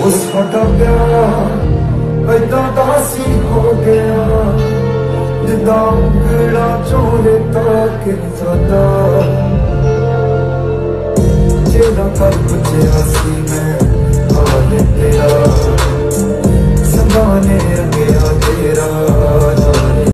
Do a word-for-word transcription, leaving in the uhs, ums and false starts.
ਉਹ ਸਾਡਾ ਪਿਆਰ ਏਦਾਂ ਦਾ ਸੀ ਹੋ ਗਿਆ ਜਿੱਦਾਂ ਉਂਗਲਾਂ ਚੋਂ ਰੇਤਾ ਕਿ ਜ਼ਿਆਦਾ